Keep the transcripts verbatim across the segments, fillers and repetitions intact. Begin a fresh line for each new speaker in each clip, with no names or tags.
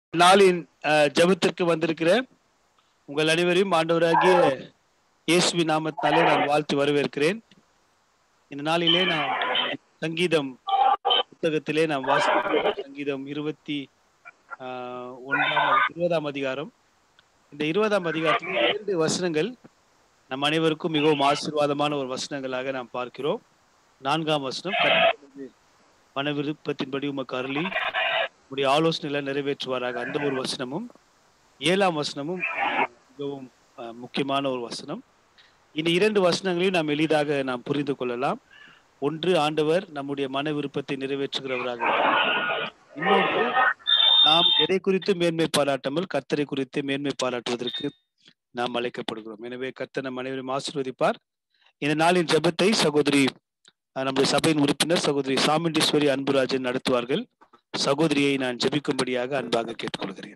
நாளின் ஜெபத்திற்கு வந்திருக்கிற உங்கள் அனைவரையும் ஆண்டவராகிய இயேசுவின் நாமத்தினாலே நான் வாழ்த்து வரவேற்கிறேன். இந்த நாளிலே நாம் சங்கீதம் புத்தகத்திலே நாம் வாசிக்கிறோம். சங்கீதம் இருபத்தி ஆஹ் ஒன்றாம் இருபதாம் அதிகாரம். இந்த இருபதாம் அதிகாரத்தில் இரண்டு வசனங்கள் நம் அனைவருக்கும் மிகவும் ஆசீர்வாதமான ஒரு வசனங்களாக நாம் பார்க்கிறோம். நான்காம் வசனம், மன விருப்பத்தின்படி உமக்கு அருளி உடைய ஆலோசனைகளை நிறைவேற்றுவாராக, அந்த ஒரு வசனமும். ஏழாம் வசனமும் மிகவும் முக்கியமான ஒரு வசனம். இந்த இரண்டு வசனங்களையும் நாம் எளிதாக நாம் புரிந்து கொள்ளலாம். ஒன்று, ஆண்டவர் நம்முடைய மன விருப்பத்தை நிறைவேற்றுகிறவராக. இன்னொன்று, நாம் எதை குறித்து மேன்மை பாராட்டாமல் கர்த்தரை குறித்து மேன்மை பாராட்டுவதற்கு நாம் அழைக்கப்படுகிறோம். எனவே கர்த்தர் நம் அனைவரும் ஆசீர்வதிப்பார். இந்த நாளின் ஜெபத்தை சகோதரி நம்முடைய சபையின் உறுப்பினர் சகோதரி சாமுண்டீஸ்வரி அன்புராஜன் நடத்துவார்கள். சகோதரியை நான் ஜெபிக்கும்படியாக அன்பாக கேட்டுக்கொள்கிறேன்.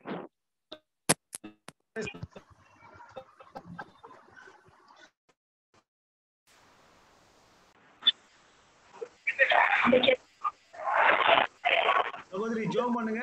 சகோதரி ஜெபம் பண்ணுங்க.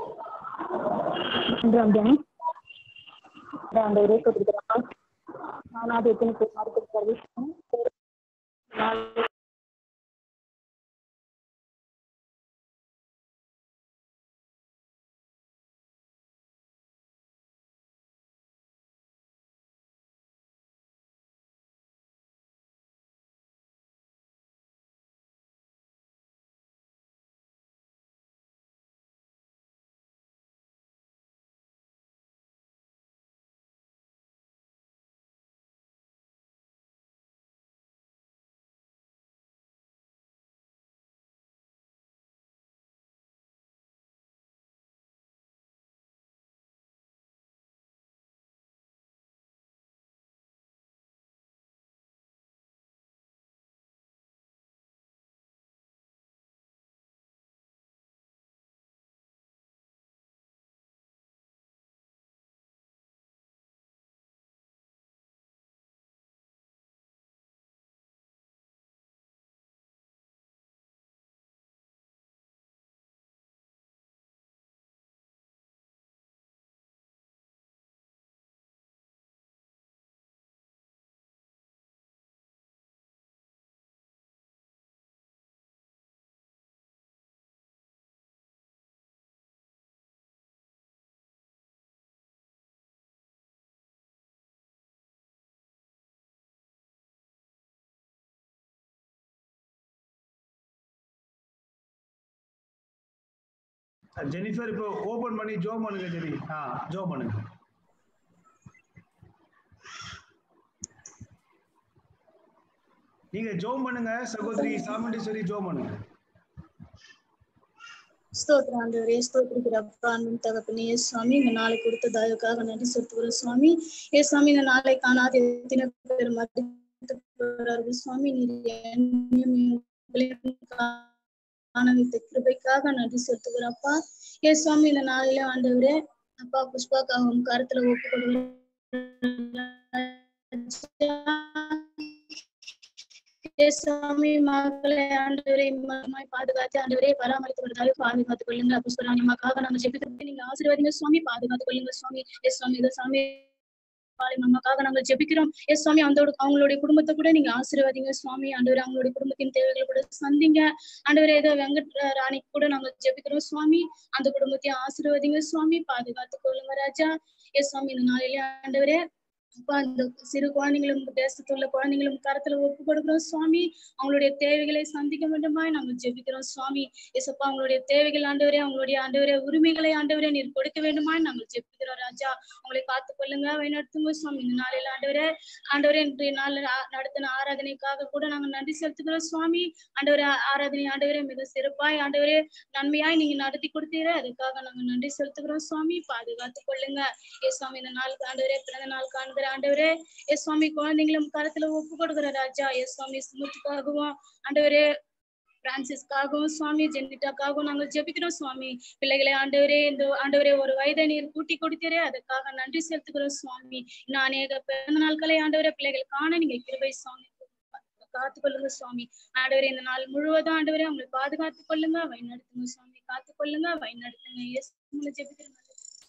ஜெனிஃபர் இப்போ ஓபன் பண்ணி ஜோம் பண்ணுங்க. ஜெனி ஆ ஜோம் பண்ணுங்க. நீங்க ஜோம் பண்ணுங்க சகோதரி சாமுண்டீஸ்வரி, ஜோம் பண்ணுங்க.
ஸ்தோத்திரம் ஆண்டவரே, ஸ்தோத்திரிக்கிறப்பா அன்பும் தகப்பனே. ஏ சுவாமி, இந்த நாளை கொடுத்த தயவுக்காக நன்றி செலுத்துகிறோம் சுவாமி. ஏ சுவாமி, இந்த நாளை காணாத எத்தனை பேர் மதித்து சுவாமி, நீர் காண வைத்த கிருபைக்காக நன்றி செலுத்துகிறப்பா. ஏ சுவாமி, இந்த நாளிலே ஆண்டவரே அப்பா புஷ்பாக்காகவும் கருத்துல ஒப்பு கொடுக்கிறேன். சுவாமி, மக்களை ஆண்டவரே பாதுகாத்து ஆண்டவரே பராமரித்து வருவதாக பாதுகாத்துக் கொள்ளுங்க. புஷ்பராணியமாக்காக நாங்கள் ஜெபிக்கிறோம். நீங்க ஆசீர்வாதங்க சுவாமி, பாதுகாத்துக் கொள்ளுங்க சுவாமி. எஸ் சுவாமி, இதை சாமி அம்மாக்காக நாங்கள் ஜெபிக்கிறோம். எஸ் சுவாமி, அந்த அவங்களுடைய குடும்பத்தை கூட நீங்க ஆசீர்வாதிங்க சுவாமி. ஆண்டவரே அவங்களுடைய குடும்பத்தின் தேவைகளை கூட சந்திங்க ஆண்டவரே. ஏதோ வெங்கட் ராணிக்கு கூட நாங்கள் ஜெபிக்கிறோம் சுவாமி. அந்த குடும்பத்தையும் ஆசீர்வாதிங்க சுவாமி, பாதுகாத்துக் கொள்ளுங்க ராஜா. எஸ் சுவாமி, இந்த நாளிலே ஆண்டவரே அப்பா இந்த சிறு குழந்தைங்களும் தேசத்துள்ள குழந்தைங்களும் கரத்துல ஒப்பு கொடுக்கிறோம் சுவாமி. அவங்களுடைய தேவைகளை சந்திக்க வேண்டுமாய் நாங்கள் ஜெபிக்கிறோம் சுவாமி. ஏசப்பா, அவங்களுடைய தேவைகள் ஆண்டவரே, அவங்களுடைய ஆண்டவரே உரிமைகளை ஆண்டவரே நீர் கொடுக்க வேண்டுமாய் நாங்கள் ஜெபிக்கிறோம் ராஜா. அவங்களை காத்துக் கொள்ளுங்க, வழிநடத்துங்க சுவாமி. இந்த நாளில் ஆண்டவரே ஆண்டவரே இன்றைய நாள் நடத்தின ஆராதனைக்காக கூட நாங்கள் நன்றி செலுத்துகிறோம் சுவாமி. ஆண்டவரே ஆராதனை ஆண்டவரே மிக சிறப்பாய் ஆண்டவரே நன்மையாய் நீங்க நடத்தி கொடுத்தீரே, அதுக்காக நாங்கள் நன்றி செலுத்துகிறோம் சுவாமி. பாதுகாத்துக் கொள்ளுங்க ஏ சுவாமி. இந்த நாள் ஆண்டவரே பிறந்த நாள் காண்கிற ஆண்டவரே எஸ் சுவாமி, குழந்தைங்களும் கரத்துல ஒப்பு கொடுக்கிற ராஜா. எஸ் சுவாமி, ஸ்மிருத்துக்காகவும் ஆண்டவரே பிரான்சிஸ்காகவும் சுவாமி, ஜெனிட்டாக்காகவும் நாங்கள் ஜெபிக்கிறோம் சுவாமி. பிள்ளைகளை ஆண்டவரே இந்த ஆண்டவரே ஒரு வயதை நீர் கூட்டி கொடுத்தீரே, அதுக்காக நன்றி செலுத்துகிறோம் சுவாமி. இன்னும் அநேக பிறந்த நாட்களை ஆண்டவரே பிள்ளைகள் காண நீங்க கிருபை சுவாமி காத்துக் கொள்ளுங்க சுவாமி. ஆண்டவரே இந்த நாள் முழுவதும் ஆண்டவரே அவங்களை பாதுகாத்துக் கொள்ளுங்க, வழி நடத்துங்க சுவாமி. காத்துக் கொள்ளுங்க, வழி நடத்துங்க. எஸ் ஜெபிக்கிறோம்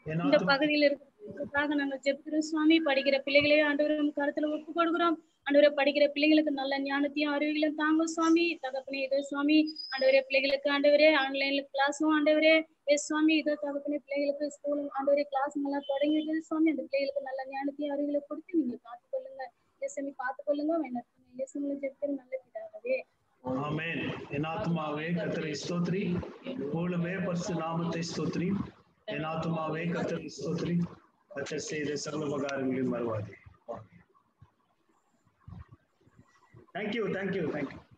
இந்த பகுதியில் இருக்கிறதுக்காக நாங்கள் ஜெபிக்கிறோம் சுவாமி. படிக்கிற பிள்ளைகளே ஆண்டவரே உம் கருத்துல ஒப்பு கொடுக்கிறோம். ஆண்டவரே படிக்கிற பிள்ளைகளுக்கு நல்ல ஞானத்தையும் அறிவுகளையும் தாங்க சுவாமி. தகப்பனே இதோ சுவாமி ஆண்டவரே பிள்ளைகளுக்கு ஆண்டவரே ஆன்லைன்ல கிளாஸும் ஆண்டவரே எஸ் சுவாமி இதோ தகப்பனே பிள்ளைகளுக்கு ஸ்கூலும் ஆண்டவரே கிளாஸ் எல்லாம் தொடங்கிடுது சுவாமி. அந்த பிள்ளைகளுக்கு நல்ல ஞானத்தையும் அறிவுகளை கொடுத்து நீங்க காத்துக்கொள்ளுங்க. இயேசுவை காத்துக்கொள்ளுங்க. இயேசுவின் ஜெபத்தில் நல்ல பிதாவே.
ஆமென். என் ஆத்துமாவே கர்த்தரை ஸ்தோத்திரி, பூலமே பரிசுத்த நாமத்தை ஸ்தோத்திரி. என் ஆத்துமாவே கர்த்தரை ஸ்தோத்திரி, கர்த்தர் செய்த சகல உபகாரங்களையும் மறவாதே. Thank you thank you thank you